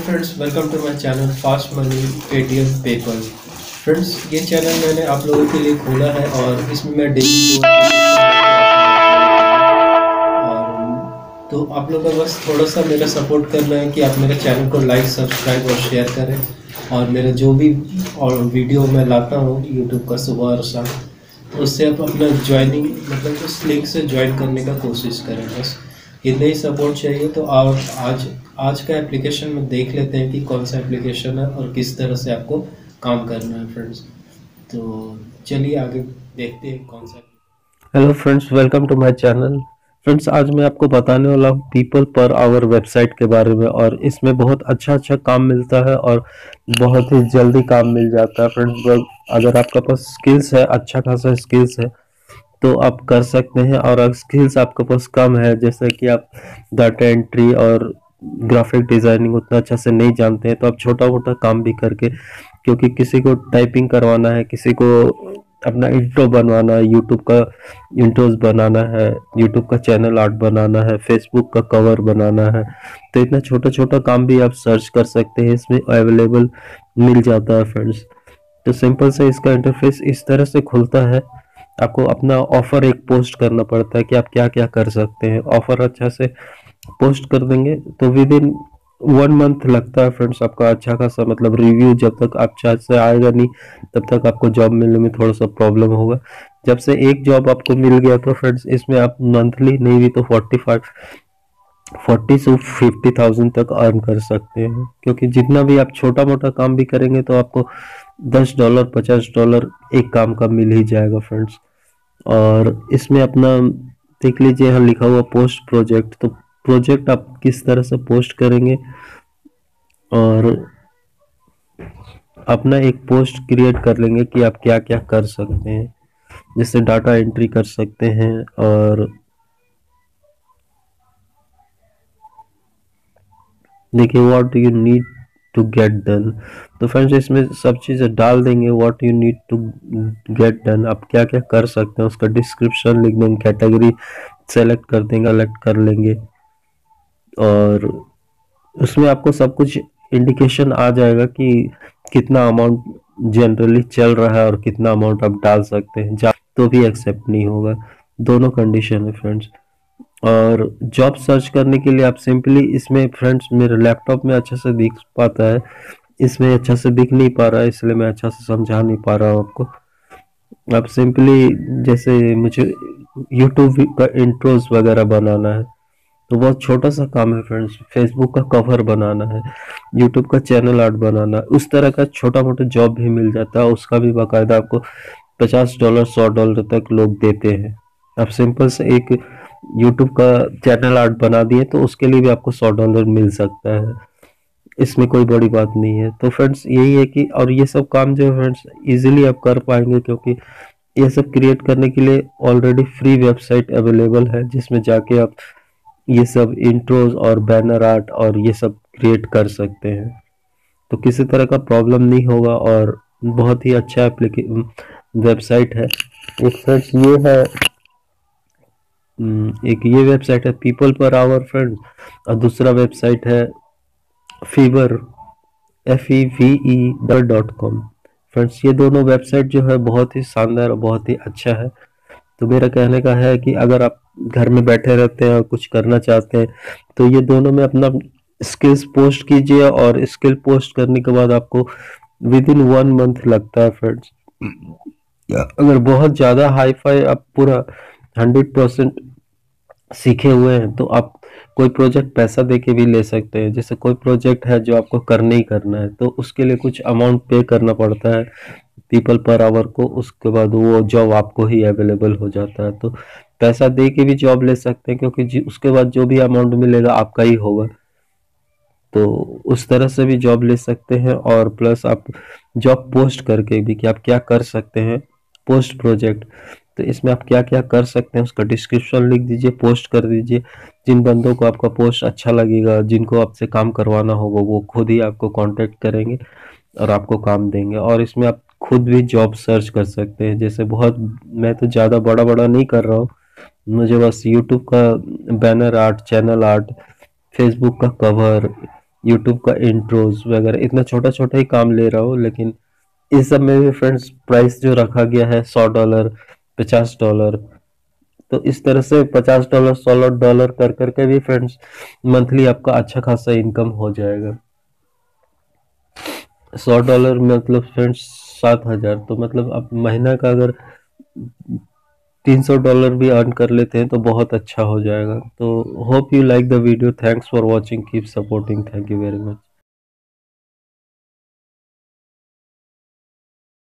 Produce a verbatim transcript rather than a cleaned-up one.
Friends, welcome to my channel fast money Paytm PayPal. Friends, ये channel मैंने आप लोगों के लिए खोला है और इसमें मैं डेली दो और तो आप लोगों का बस थोड़ा सा मेरा सपोर्ट करना है कि आप मेरे चैनल को लाइक, सब्सक्राइब और शेयर करें। और मेरे जो भी और वीडियो मैं लाता हूँ यूट्यूब का सुबह और शाम, तो उससे आप अपना ज्वाइनिंग मतलब उस लिंक से ज्वाइन करने का कोशिश करें। बस इतना ही सपोर्ट चाहिए। तो आप आज आज का एप्लीकेशन में देख लेते हैं कि कौन सा एप्लीकेशन है और किस तरह से आपको काम करना है फ्रेंड्स। तो चलिए आगे देखते हैं कौन सा। Hello friends, welcome to my channel. Friends, आज मैं आपको बताने वाला हूँ पीपल पर आवर वेबसाइट के बारे में। और इसमें बहुत अच्छा अच्छा काम मिलता है और बहुत ही जल्दी काम मिल जाता है फ्रेंड्स। अगर आपका पास स्किल्स है, अच्छा खासा स्किल्स है, तो आप कर सकते हैं। और अगर स्किल्स आपके पास कम है, जैसे कि आप डाटा एंट्री और ग्राफिक डिजाइनिंग उतना अच्छा से नहीं जानते हैं, तो आप छोटा मोटा काम भी करके, क्योंकि किसी को टाइपिंग करवाना है, किसी को अपना इंट्रो बनवाना है, यूट्यूब का इंट्रोज बनाना है, यूट्यूब का चैनल आर्ट बनाना है, फेसबुक का कवर बनाना है, तो इतना छोटा छोटा काम भी आप सर्च कर सकते हैं, इसमें अवेलेबल मिल जाता है फ्रेंड्स। तो सिंपल से इसका इंटरफेस इस तरह से खुलता है। आपको अपना ऑफर एक पोस्ट करना पड़ता है कि आप क्या क्या कर सकते हैं। ऑफर अच्छा से पोस्ट कर देंगे तो विद इन वन मंथ लगता है फ्रेंड्स आपका अच्छा खासा मतलब रिव्यू। जब तक अच्छा से आएगा नहीं, तब तक आपको जॉब मिलने में थोड़ा सा प्रॉब्लम होगा। जब से एक जॉब आपको मिल गया तो फ्रेंड्स इसमें आप मंथली नहीं भी तो फोर्टी फाइव फोर्टी से फिफ्टी थाउजेंड तक अर्न कर सकते हैं। क्योंकि जितना भी आप छोटा मोटा काम भी करेंगे तो आपको दस डॉलर पचास डॉलर एक काम का मिल ही जाएगा फ्रेंड्स। और इसमें अपना देख लीजिए, यहाँ लिखा हुआ पोस्ट प्रोजेक्ट। तो प्रोजेक्ट आप किस तरह से पोस्ट करेंगे और अपना एक पोस्ट क्रिएट कर लेंगे कि आप क्या क्या कर सकते हैं। जैसे डाटा एंट्री कर सकते हैं और देखिए what do you need to get done. तो फ्रेंड्स इसमें सब चीज़ें डाल देंगे, what you need to get done, आप क्या क्या कर सकते हैं, उसका डिस्क्रिप्शन लिख देंगे, कैटेगरी सेलेक्ट कर देंगे, सेलेक्ट कर लेंगे। और उसमें आपको सब कुछ इंडिकेशन आ जाएगा कि कितना अमाउंट जनरली चल रहा है और कितना अमाउंट आप डाल सकते हैं। तो भी एक्सेप्ट नहीं होगा, दोनों कंडीशन है फ्रेंड्स। और जॉब सर्च करने के लिए आप सिंपली इसमें फ्रेंड्स, मेरे लैपटॉप में अच्छा से दिख पाता है, इसमें अच्छा से दिख नहीं पा रहा है, इसलिए मैं अच्छा से समझा नहीं पा रहा हूँ आपको। आप सिंपली जैसे मुझे यूट्यूब का इंट्रोज वगैरह बनाना है, तो बहुत छोटा सा काम है फ्रेंड्स। फेसबुक का कवर बनाना है, यूट्यूब का चैनल आर्ट बनाना है, उस तरह का छोटा मोटा जॉब भी मिल जाता है। उसका भी बाकायदा आपको पचास डॉलर सौ डॉलर तक लोग देते हैं। आप सिंपल से एक यूट्यूब का चैनल आर्ट बना दिए तो उसके लिए भी आपको सौ डॉलर मिल सकता है, इसमें कोई बड़ी बात नहीं है। तो फ्रेंड्स यही है कि और ये सब काम जो है फ्रेंड्स इजीली आप कर पाएंगे, क्योंकि ये सब क्रिएट करने के लिए ऑलरेडी फ्री वेबसाइट अवेलेबल है, जिसमें जाके आप ये सब इंट्रोज और बैनर आर्ट और ये सब क्रिएट कर सकते हैं। तो किसी तरह का प्रॉब्लम नहीं होगा और बहुत ही अच्छा एप्लीकेशन वेबसाइट है। एक फ्रेंड्स ये है, एक ये वेबसाइट है पीपल पर आवर फ्रेंड्स, और दूसरा वेबसाइट है Fiverr F E V E dot com friends. ये दोनों वेबसाइट जो है बहुत ही शानदार और बहुत ही अच्छा है। तो मेरा कहने का है कि अगर आप घर में बैठे रहते हैं और कुछ करना चाहते हैं, तो ये दोनों में अपना स्किल्स पोस्ट कीजिए, और स्किल पोस्ट करने के बाद आपको विद इन वन मंथ लगता है फ्रेंड्स। अगर बहुत ज़्यादा हाई फाई आप पूरा हंड्रेड परसेंट सीखे हुए हैं, तो आप कोई प्रोजेक्ट पैसा दे के भी ले सकते हैं। जैसे कोई प्रोजेक्ट है जो आपको करना ही करना है, तो उसके लिए कुछ अमाउंट पे करना पड़ता है पीपल पर आवर को, उसके बाद वो जॉब आपको ही अवेलेबल हो जाता है। तो पैसा दे के भी जॉब ले सकते हैं, क्योंकि उसके बाद जो भी अमाउंट मिलेगा आपका ही होगा। तो उस तरह से भी जॉब ले सकते हैं। और प्लस आप जॉब पोस्ट करके भी कि आप क्या कर सकते हैं, पोस्ट प्रोजेक्ट, तो इसमें आप क्या क्या कर सकते हैं उसका डिस्क्रिप्शन लिख दीजिए, पोस्ट कर दीजिए। जिन बंदों को आपका पोस्ट अच्छा लगेगा, जिनको आपसे काम करवाना होगा, वो खुद ही आपको कांटेक्ट करेंगे और आपको काम देंगे। और इसमें आप खुद भी जॉब सर्च कर सकते हैं। जैसे बहुत, मैं तो ज़्यादा बड़ा बड़ा नहीं कर रहा हूँ, मुझे बस यूट्यूब का banner art, channel art, Facebook का कवर, यूट्यूब का इंट्रोज वगैरह, इतना छोटा छोटा ही काम ले रहा हूँ, लेकिन इस सब में भी फ्रेंड्स प्राइस जो रखा गया है सौ डॉलर, पचास डॉलर, तो इस तरह से पचास डॉलर सोलह डॉलर कर करके भी फ्रेंड्स मंथली आपका अच्छा खासा इनकम हो जाएगा। सौ डॉलर मतलब फ्रेंड्स सात हजार, तो मतलब आप महीना का अगर तीन सौ डॉलर भी अर्न कर लेते हैं तो बहुत अच्छा हो जाएगा। तो hope you like the video, thanks for watching, keep supporting, thank you very much.